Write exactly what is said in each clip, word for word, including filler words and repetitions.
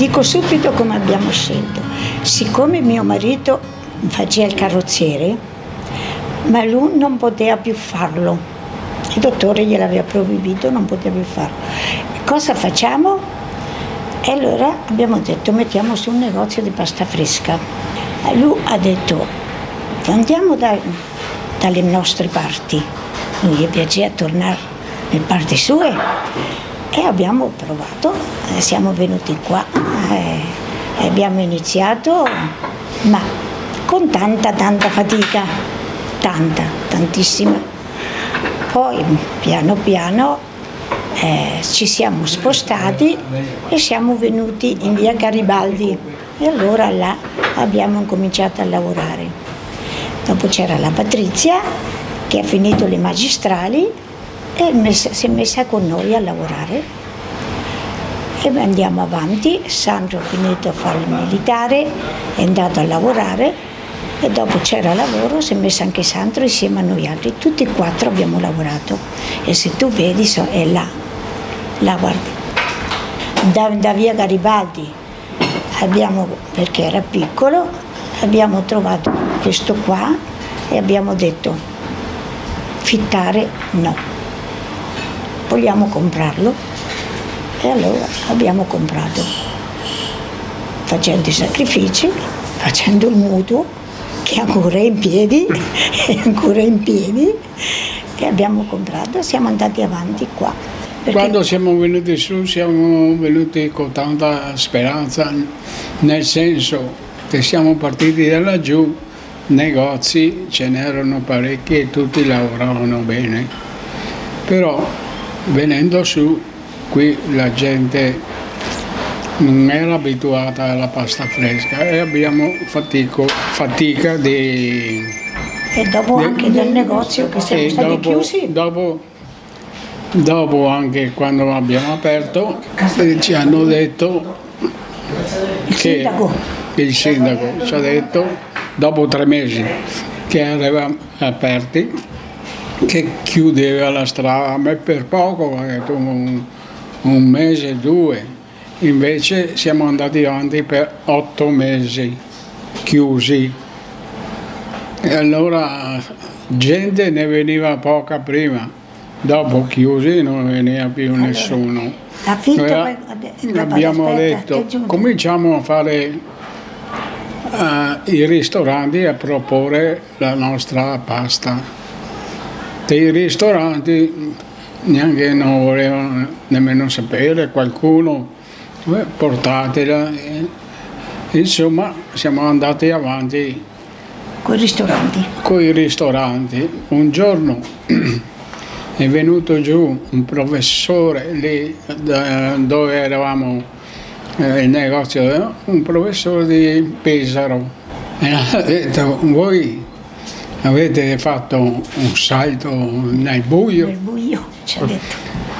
Dico subito come abbiamo scelto. Siccome mio marito faceva il carrozziere, ma lui non poteva più farlo, il dottore gliel'aveva proibito, non poteva più farlo. Cosa facciamo? E allora abbiamo detto mettiamo su un negozio di pasta fresca. E lui ha detto andiamo da, dalle nostre parti, non gli piaceva tornare nelle parti sue e abbiamo provato, eh, siamo venuti qua e eh, abbiamo iniziato, ma con tanta tanta fatica, tanta, tantissima. Poi piano piano Eh, ci siamo spostati e siamo venuti in via Garibaldi e allora là abbiamo cominciato a lavorare. Dopo c'era la Patrizia che ha finito le magistrali e messa, si è messa con noi a lavorare e andiamo avanti. Sandro ha finito a fare il militare, è andato a lavorare e dopo c'era lavoro, si è messo anche Sandro insieme a noi altri, tutti e quattro abbiamo lavorato e se tu vedi so, è là. La guardi. Da, da via Garibaldi abbiamo, perché era piccolo, abbiamo trovato questo qua e abbiamo detto fittare no, vogliamo comprarlo e allora abbiamo comprato facendo i sacrifici, facendo il mutuo che ancora è in piedi, è ancora in piedi e abbiamo comprato e siamo andati avanti qua. Perché... Quando siamo venuti su siamo venuti con tanta speranza, nel senso che siamo partiti da laggiù, negozi ce n'erano parecchi e tutti lavoravano bene, però venendo su qui la gente non era abituata alla pasta fresca e abbiamo fatico, fatica di... E dopo di, anche del negozio che siamo stati dopo, chiusi? Dopo, Dopo anche quando abbiamo aperto ci hanno detto il che sindaco. il sindaco ci ha detto dopo tre mesi che eravamo aperti che chiudeva la strada, a me per poco, ha detto un, un mese, due, invece siamo andati avanti per otto mesi chiusi e allora gente ne veniva poca prima. Dopo chiusi non veniva più allora, nessuno. Noi abbiamo aspetta, detto cominciamo a fare uh, i ristoranti a proporre la nostra pasta. E i ristoranti neanche non volevano nemmeno sapere, qualcuno eh, portatela. Insomma siamo andati avanti con i ristoranti. Con i ristoranti. Un giorno è venuto giù un professore lì dove eravamo eh, il negozio, un professore di Pesaro e ha detto voi avete fatto un salto nel buio. Nel buio ci ha detto.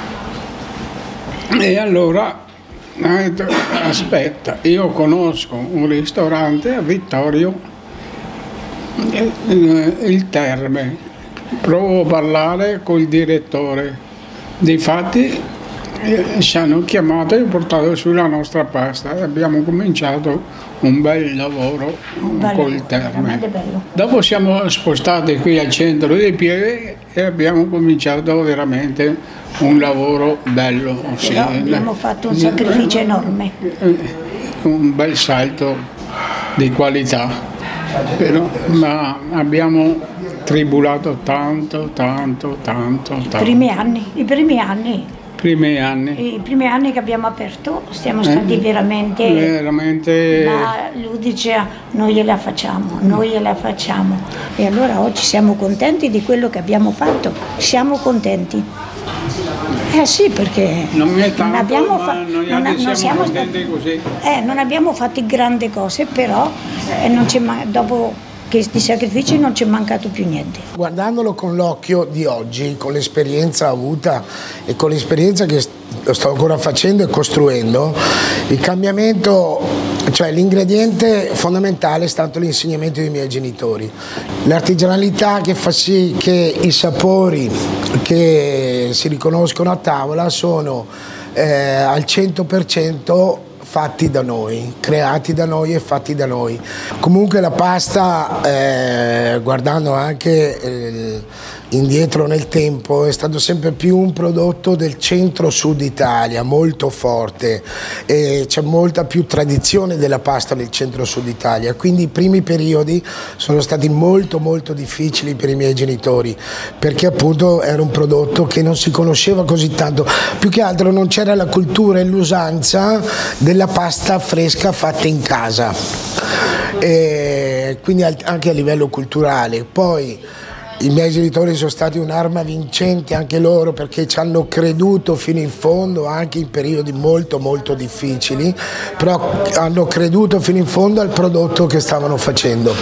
E allora ha detto aspetta, io conosco un ristorante a Vittorio, il Terme. Provo a parlare col direttore, difatti eh, ci hanno chiamato e portato sulla nostra pasta e abbiamo cominciato un bel lavoro un bel col lavoro, Terme. Dopo siamo spostati qui al centro di Pieve e abbiamo cominciato veramente un lavoro bello. Sì, abbiamo fatto un sacrificio enorme. Un bel salto di qualità, però, ma abbiamo tribulato tanto, tanto, tanto, tanto. I primi anni, i primi anni. Primi anni. I primi anni che abbiamo aperto siamo stati eh, veramente... Veramente... Ma lui diceva, noi gliela facciamo, noi gliela facciamo. E allora oggi siamo contenti di quello che abbiamo fatto, siamo contenti. Eh sì, perché non, è tanto, non abbiamo fatto... Non, non, non siamo contenti stati, così. Eh, non abbiamo fatto grandi cose, però eh, non c'è mai... dopo... questi sacrifici non c'è mancato più niente. Guardandolo con l'occhio di oggi, con l'esperienza avuta e con l'esperienza che sto ancora facendo e costruendo, il cambiamento, cioè l'ingrediente fondamentale è stato l'insegnamento dei miei genitori. L'artigianalità che fa sì che i sapori che si riconoscono a tavola sono eh, al cento per cento fatti da noi, creati da noi e fatti da noi. Comunque la pasta, eh, guardando anche eh, indietro nel tempo, è stato sempre più un prodotto del centro-sud Italia, molto forte, e c'è molta più tradizione della pasta nel centro-sud Italia, quindi i primi periodi sono stati molto molto difficili per i miei genitori, perché appunto era un prodotto che non si conosceva così tanto, più che altro non c'era la cultura e l'usanza della pasta fresca fatta in casa, e quindi anche a livello culturale. Poi i miei genitori sono stati un'arma vincente anche loro, perché ci hanno creduto fino in fondo anche in periodi molto molto difficili, però hanno creduto fino in fondo al prodotto che stavano facendo.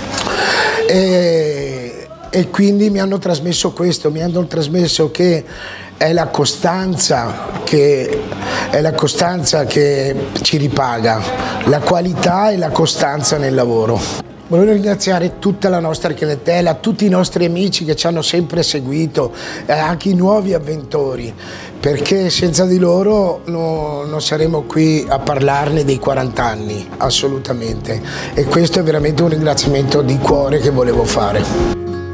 E, e quindi mi hanno trasmesso questo, mi hanno trasmesso che è la costanza che, è la costanza che ci ripaga, la qualità e la costanza nel lavoro. Volevo ringraziare tutta la nostra clientela, tutti i nostri amici che ci hanno sempre seguito, eh, anche i nuovi avventori, perché senza di loro no, non saremmo qui a parlarne dei quaranta anni, assolutamente. E questo è veramente un ringraziamento di cuore che volevo fare.